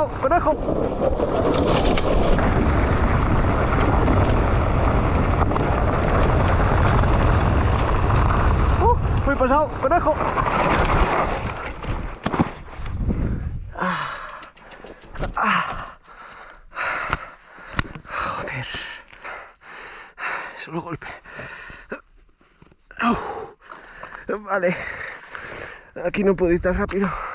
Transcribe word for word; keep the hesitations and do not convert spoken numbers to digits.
pasado, conejo. Uh, muy pasado, conejo. Ah, ah, joder. Solo golpe. Uh, vale. Aquí no puedo ir tan rápido.